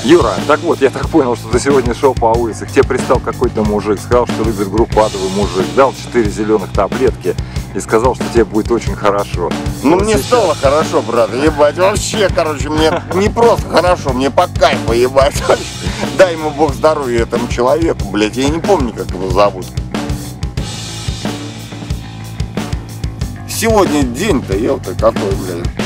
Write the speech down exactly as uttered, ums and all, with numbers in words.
Юра, так вот, я так понял, что ты сегодня шел по улице, к тебе пристал какой-то мужик, сказал, что любит группу «Адовый мужик», дал четыре зеленых таблетки и сказал, что тебе будет очень хорошо. Ну, вот мне сейчас... стало хорошо, брат, ебать, вообще, короче, мне не просто хорошо, мне по кайфу, ебать. Дай ему Бог здоровья этому человеку, блядь, я не помню, как его зовут. Сегодня день-то, ел-то, какой, блядь.